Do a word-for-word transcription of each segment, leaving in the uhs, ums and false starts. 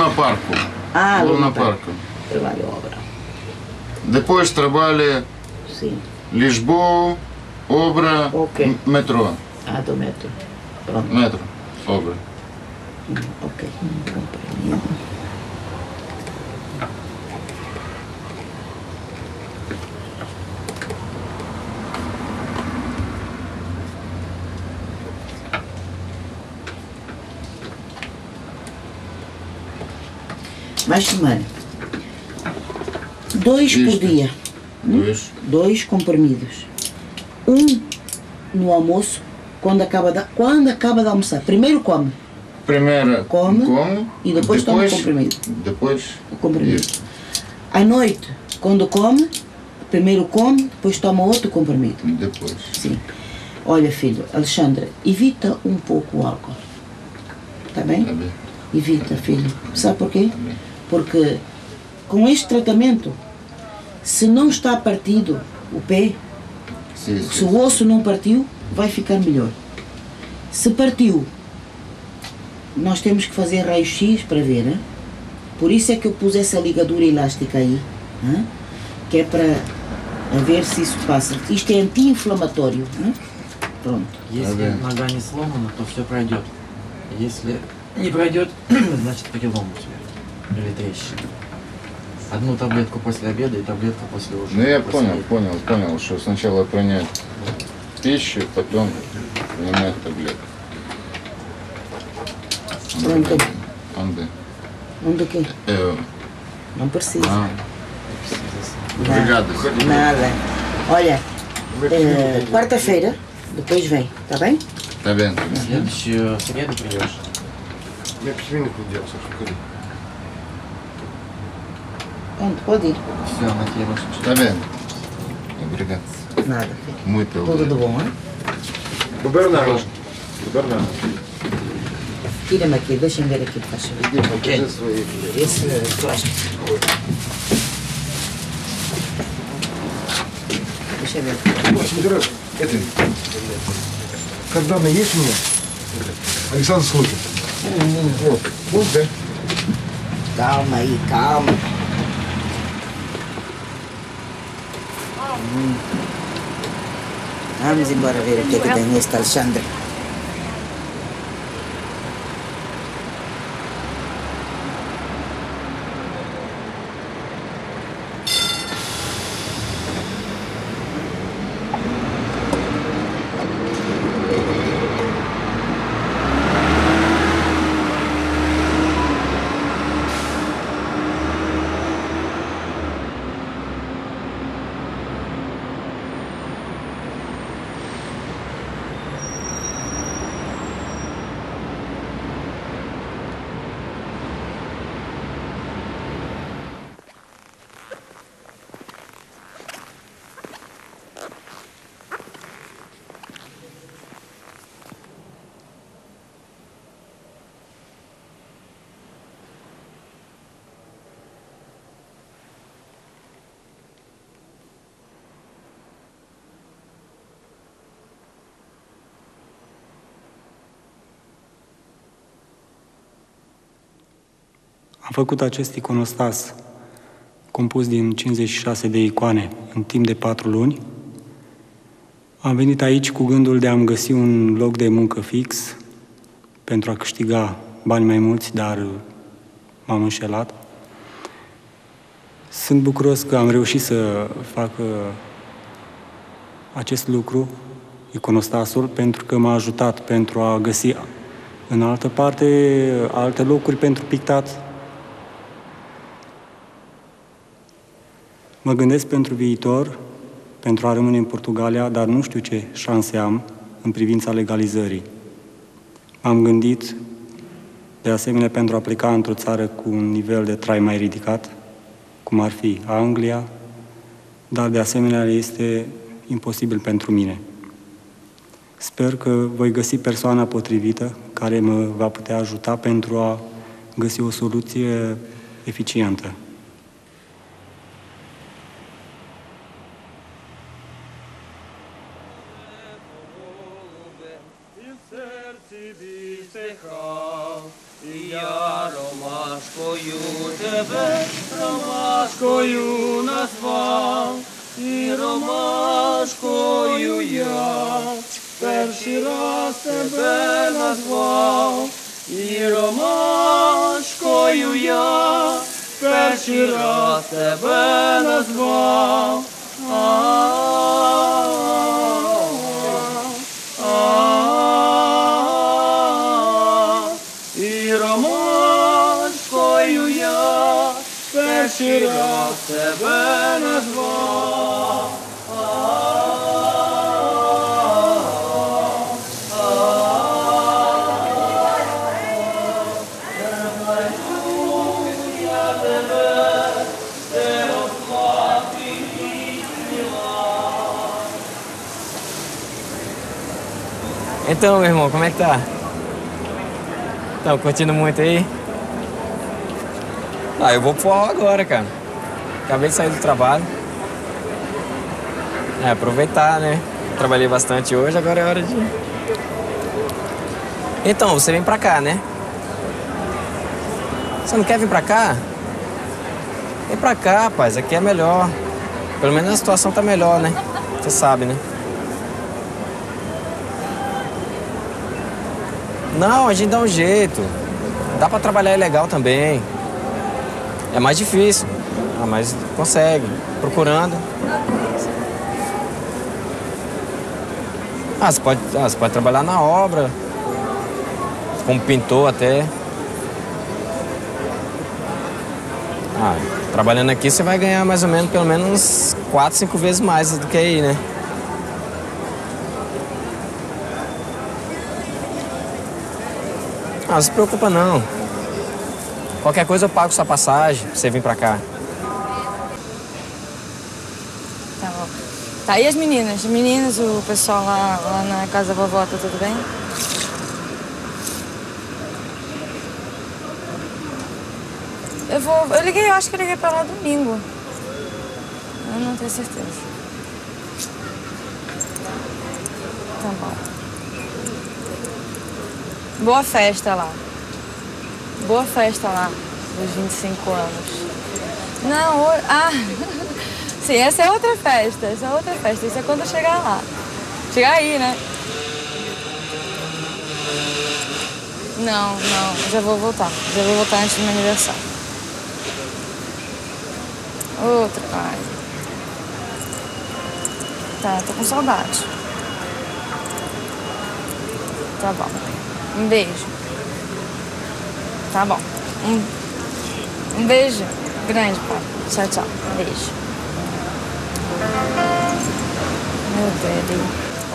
Luna Parco. Ah, Luna, Luna Parco. Parco. Trabalho obra. Depois trabalha Sim. Lisboa, obra, Ok. metrô. Ah, do metro. Pronto. Metro, obra. Hum, ok. Compreendido. Mais semana. Dois Isto. por dia. Dois. Dois comprimidos. Um no almoço, quando acaba de, quando acaba de almoçar. Primeiro come. Primeiro Come, come e depois, depois toma o comprimido. Depois o comprimido. Isso. À noite, quando come, primeiro come, depois toma outro comprimido. Depois. Sim. Olha, filho, Alexandre, evita um pouco o álcool. Está bem? Tá bem. Evita, filho. Sabe porquê? Tá bem. Porque com este tratamento, se não está partido o pé, Sim, sim, se o osso não partiu, vai ficar melhor. Se partiu, nós temos que fazer raio-x para ver, hein? Por isso é que eu pus essa ligadura elástica aí, hein? Que é para ver se isso passa. Isto é anti-inflamatório. Pronto. Если нога не сломана, то все пройдет. Если не пройдет, значит перелом у тебя. Или трещина. Одну таблетку после обеда и таблетку после ужина. Ну я понял, понял, понял, что сначала принять пищу, потом принимать таблетку. Pronto. Onde? Onde o quê? Eu. Não precisa. Ah. Nada. Obrigado. Nada. Olha, é, quarta-feira, depois vem, tá bem? Tá bem. Следующую среду придешь. Я письменник делал, Саша, ходи. Pronto, pode ir. Все, на тебе больше. Tá bem. Obrigado. Nada, filho. Muito Tudo de obrigado. bom, hein? Губернатор. Губернатор. Tira-me aqui, deixa-me ver aqui, faz favor. Иди, покажи свои. Esse plástico. Deixa eu ver. Вот, смотри, это, когда она есть у меня, Александр Слукин. Вот, вот, да? Calma aí, calma. Hum. Vamos embora ver o que é que tem este Alexandre. Am făcut acest iconostas compus din cincizeci și șase de icoane în timp de patru luni. Am venit aici cu gândul de a-mi găsi un loc de muncă fix pentru a câștiga bani mai mulți, dar m-am înșelat. Sunt bucuros că am reușit să fac acest lucru, iconostasul, pentru că m-a ajutat pentru a găsi în altă parte alte locuri pentru pictat. Mă gândesc pentru viitor, pentru a rămâne în Portugalia, dar nu știu ce șanse am în privința legalizării. M-am gândit, de asemenea, pentru a pleca într-o țară cu un nivel de trai mai ridicat, cum ar fi Anglia, dar de asemenea este imposibil pentru mine. Sper că voi găsi persoana potrivită care mă va putea ajuta pentru a găsi o soluție eficientă. Я ромашку ромашкою тебе, ромашкою назвав, і ромашкою я перший раз тебе назвав, і ромашкою я перший раз тебе назвав. І ромашкою я перший раз тебе назвав. Então, meu irmão, como é que tá? Tá curtindo muito aí? Ah, eu vou pro forró agora, cara. Acabei de sair do trabalho. É, aproveitar, né? Trabalhei bastante hoje, agora é hora de... Então, você vem pra cá, né? Você não quer vir pra cá? Vem pra cá, rapaz, aqui é melhor. Pelo menos a situação tá melhor, né? Você sabe, né? Não, a gente dá um jeito. Dá pra trabalhar legal também. É mais difícil. Ah, mas consegue. Procurando. Ah, você pode, ah, você pode trabalhar na obra. Como pintor até. Ah, trabalhando aqui você vai ganhar mais ou menos, pelo menos uns quatro, cinco vezes mais do que aí, né? Ah, não se preocupa não. Qualquer coisa eu pago sua passagem pra você vir pra cá. Tá bom. Tá, e as meninas? As meninas, o pessoal lá, lá na casa da vovó, tá tudo bem? Eu vou... Eu liguei, eu acho que eu liguei pra lá domingo. Eu não tenho certeza. Tá bom. Boa festa lá. Boa festa lá, dos vinte e cinco anos. Não, o... ah, sim, essa é outra festa, essa é outra festa, isso é quando eu chegar lá. Chegar aí, né? Não, não, já vou voltar, já vou voltar antes do meu aniversário. Outra coisa. Tá, tô com saudade. Tá bom. Um beijo. Tá bom. Um, um beijo grande, pai. Tchau, tchau. Um beijo. Meu Deus.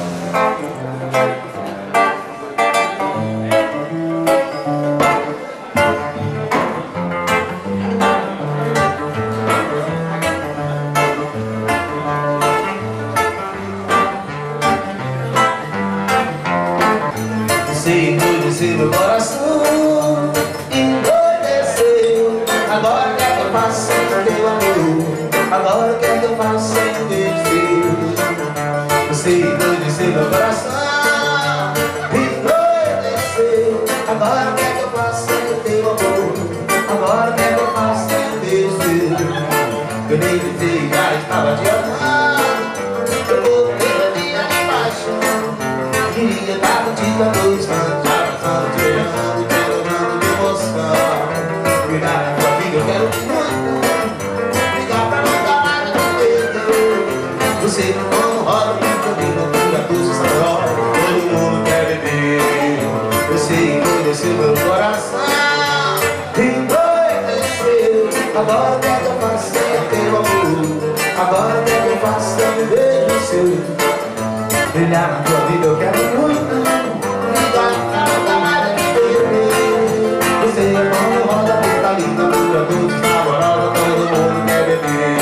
Sei endurecer meu coração, endoideceu. Agora quer que eu faça sem teu amor? Agora quer que eu faça sem Deus teu? Sei endurecer meu coração, endoideceu. Agora quer que eu faça sem teu amor? Agora quer que eu faça sem Deus teu? Eu nem gritei, já estava te amando. Eu vou ter a minha paixão. Queria estar contigo a dois anos, já passando, te olhando, te olhando de emoção. Cuidar da tua vida, eu quero muito. Ligar pra nunca mais me perder. Você não como roda, muito bem, loucura, doce, saborosa. Todo mundo quer beber. Você endureceu meu coração, endoideceu. Agora quer que eu faça sem teu amor? Agora quer que eu faça sem um beijo seu? Brilhar na tua vida eu quero muito. Ligar pra nunca mais me perder. Você é como roda, tá linda, dura, doce, saborosa. Todo mundo quer beber.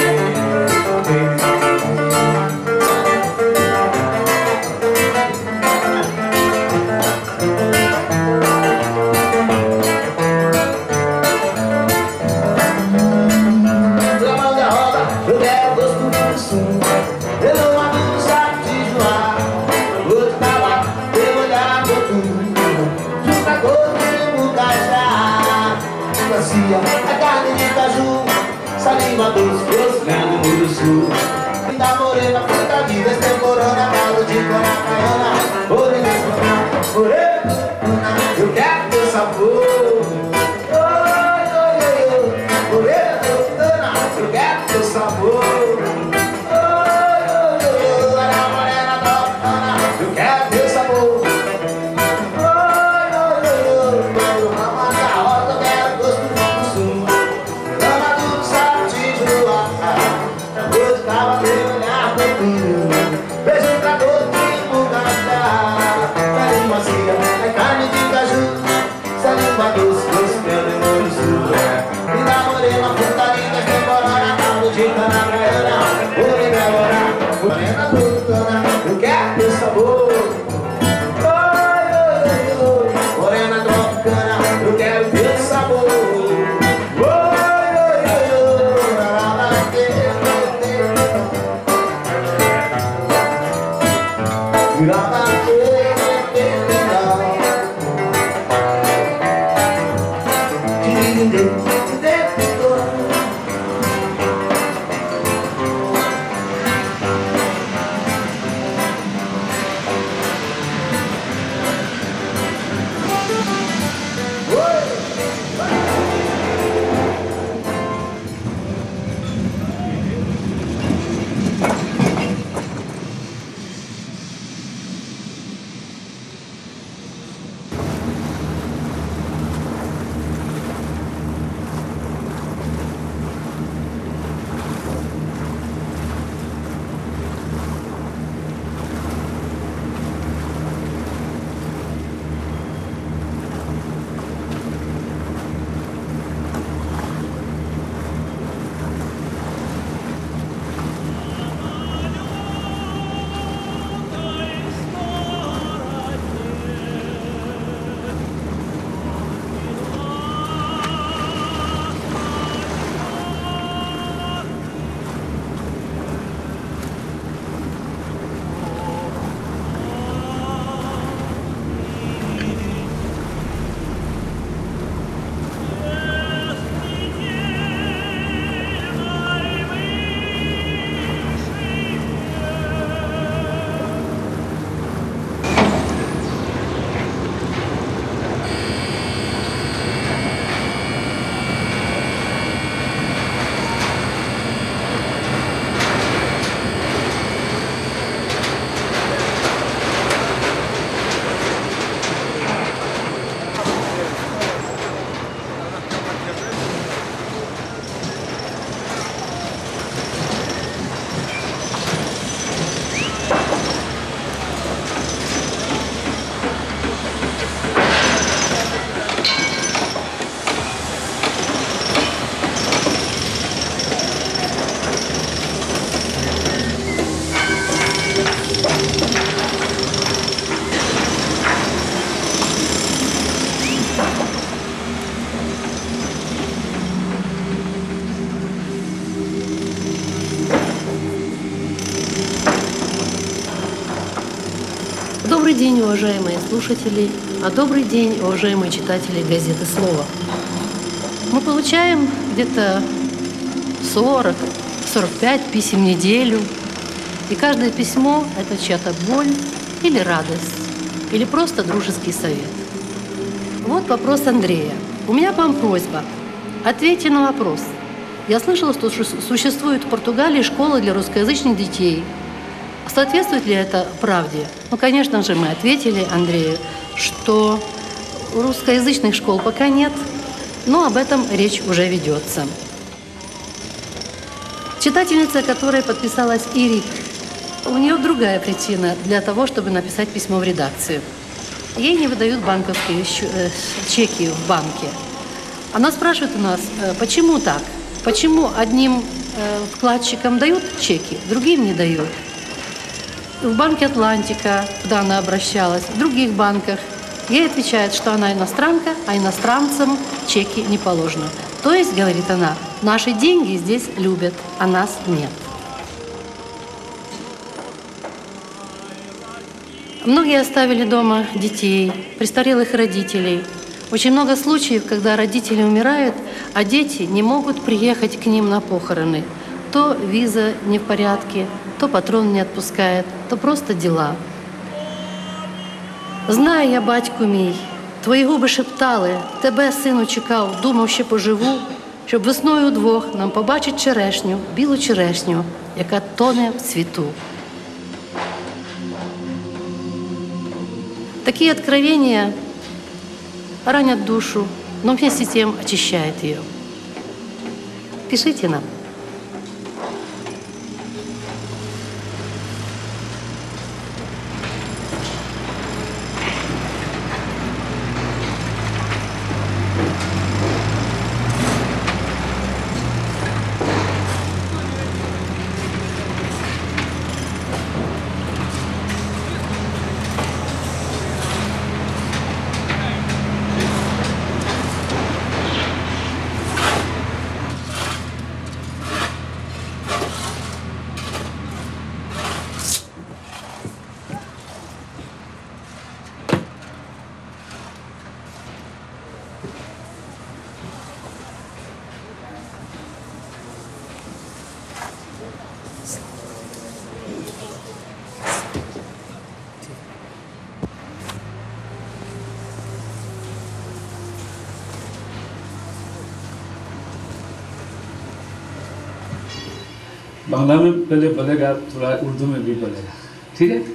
Gravando a roda, eu quero gosto do som. Eu não abro o saco de joar. Vou te dar a carne de caju, saliva dos gostos do sul. Da morena, puta vida, extemporânea, calo de coracaiana, morena, morena, eu quero teu sabor. Oi, oi, oi, oi, morena, eu quero teu sabor. Oi, oi, oi, oi, morena, tropicana, eu quero teu sabor. Oi, oi, oi, oi, mama da rosa, eu quero gosto do sul. Lama do sapatinho do ar, hoje tava tendo na cultura. Beijo pra todo mundo gastar. Carne macia, é carne de caju, saliva doce, doce, pelo e molho sul. Linda morena, puta linda, extemporânea, calo de canagaiana, morena agora, morena tropicana, eu quero teu sabor. Oi, oi, oi, oi, morena tropicana, eu quero teu sabor. Oi, oi, oi, oi, lá, lá, lá, te, te, te. Lá, lá, te, te, te, lá. Te, te, te, te, te. Добрый день, уважаемые слушатели, а добрый день, уважаемые читатели газеты «Слово». Мы получаем где-то сорок — сорок пять писем в неделю, и каждое письмо – это чья-то боль или радость, или просто дружеский совет. Вот вопрос Андрея. У меня к вам просьба. Ответьте на вопрос. Я слышала, что существует в Португалии школа для русскоязычных детей. Соответствует ли это правде? Ну, конечно же, мы ответили Андрею, что русскоязычных школ пока нет, но об этом речь уже ведется. Читательница, которая подписалась Ирик, у нее другая причина для того, чтобы написать письмо в редакцию. Ей не выдают банковские чеки в банке. Она спрашивает у нас, почему так? Почему одним вкладчикам дают чеки, другим не дают? В банке «Атлантика», куда она обращалась, в других банках, ей отвечают, что она иностранка, а иностранцам чеки не положено. То есть, говорит она, наши деньги здесь любят, а нас нет. Многие оставили дома детей, престарелых родителей. Очень много случаев, когда родители умирают, а дети не могут приехать к ним на похороны. То виза не в порядке, то патрон не отпускает, то просто дела. Знаю я, батьку мій, твої губи шептали, тебе, сину, чекав, думав, ще поживу, щоб весною удвох нам побачить черешню, білу черешню, яка тоне в цвіту. Такие откровения ранят душу, но вместе с тем очищает ее. Пишите нам. बांग्ला में पहले बोलेगा, थोड़ा उर्दू में भी बोलेगा, ठीक है?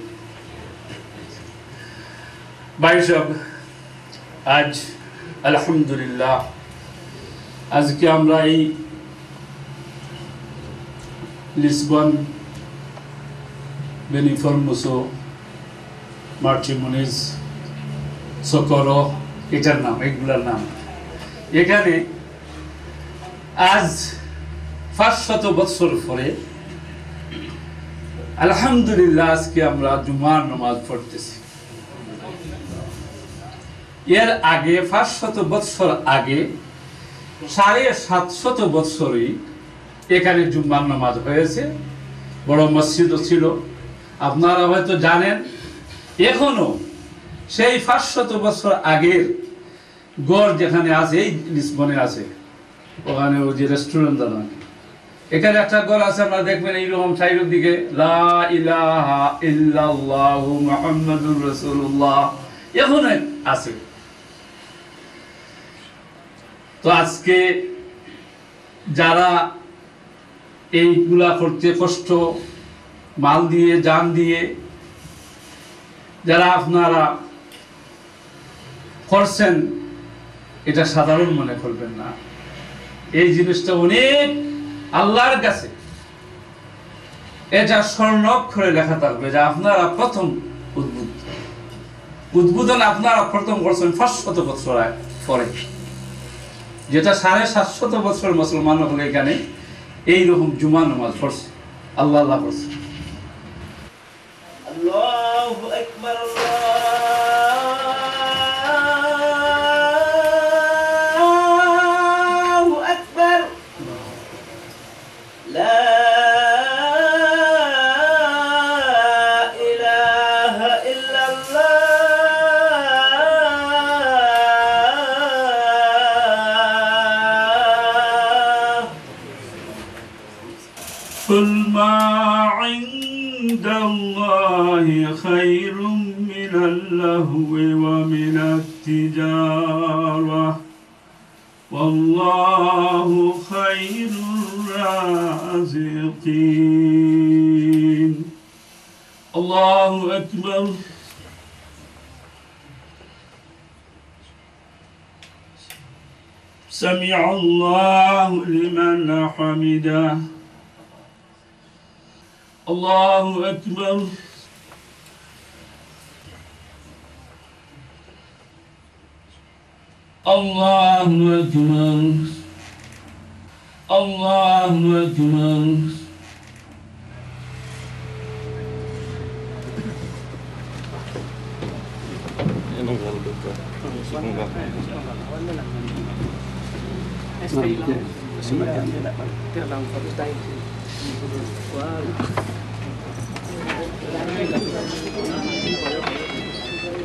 भाई साहब, आज अल्हम्दुलिल्लाह आज के আমরা এই লিসবন বেনিফর্মোসো মার্চিমোনিজ সোকোরো এটার নাম, এগুলার নাম এখানে আজ পাঁচশত বছর পরে আলহামদুলিল্লাহ আজকে আমরা জুমার নামাজ পড়তেছি। এর আগে পাঁচশত বছর আগে সাড়ে সাতশত বছরই এখানে জুমার নামাজ হয়েছে, বড় মসজিদও ছিল। আপনারা হয়তো জানেন এখনো সেই পাঁচশত বছর আগের গড় যেখানে আছে, এই লিসবনে আছে, ওখানে ওই যে রেস্টুরেন্ট দাঁড়ান, এখানে একটা ঘর আছে, আপনারা দেখবেন এইরকম সাইডের দিকে লা ইলাহা ইল্লাল্লাহু মুহাম্মাদুর রাসূলুল্লাহ এখনো আছে। তো আজকে যারা এইগুলা করতে কষ্ট মাল দিয়ে জান দিয়ে যারা আপনারা করছেন, এটা সাধারণ মনে করবেন না। এই জিনিসটা অনেক আল্লাহর কাছে এটা স্বর্ণাক্ষরে লেখা থাকবে যে আপনারা প্রথম উদ্বুদ্ধ উদ্বোধন আপনারা প্রথম করছেন পাঁচশত বছর পরে, যেটা সাড়ে সাতশত বছর মুসলমান হলে এখানে এইরকম জুমা নামাজ পড়ছে, আল্লাহ আল্লাহ করছে। আল্লাহু আকবার, আল্লাহু আকবার, লা ইলাহা ইল্লাল্লাহ, কুল মা ইনদাল্লাহি খায়রুম মিনাল লাহwi ওয়া মিনাত তিজারা ওয়াল্লাহু খায়রুর রাযিকিন। আল্লাহু আকবার। সামিআল্লাহু লিমান হামিদাহ। আল্লাহু আকবার। আল্লাহু আকবার। আল্লাহু আকবার।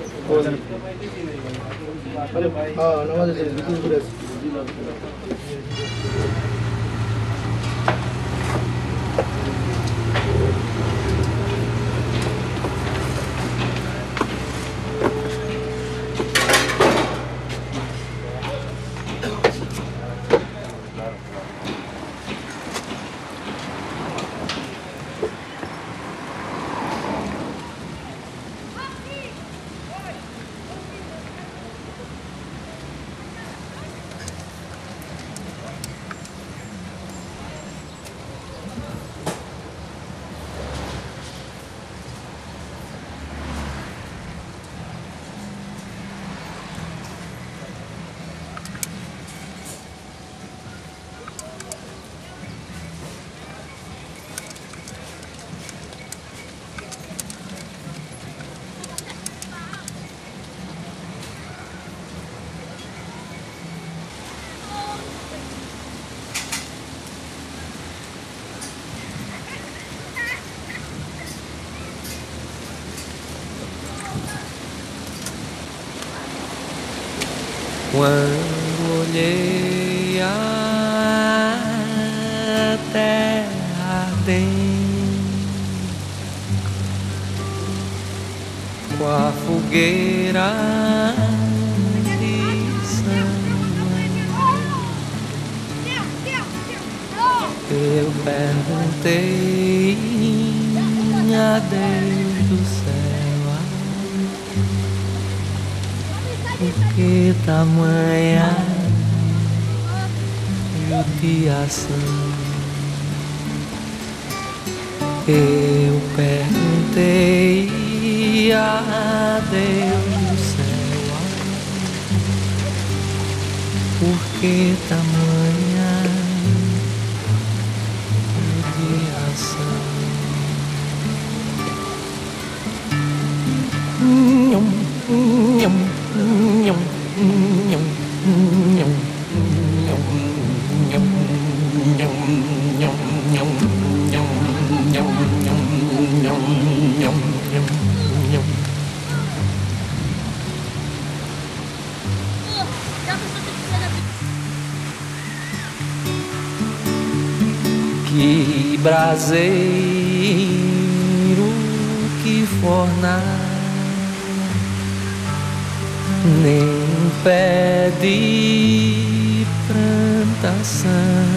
हाँ नमाज Quando olhei a terra ardente com a fogueira de sangue, eu perguntei a Deus do céu por que tamanha judiação. Eu perguntei a Deus do céu por que tamanha judiação. Nhum, nhum. Que braseiro, que fornalha, nem pé de plantação,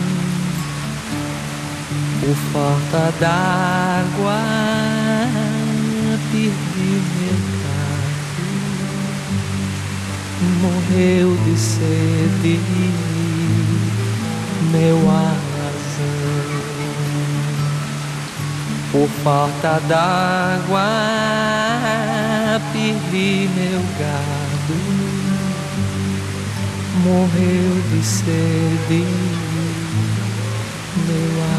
por falta d'água perdi meu gato, morreu de sede meu alazão. Por falta d'água perdi meu gado, morreu de sede meu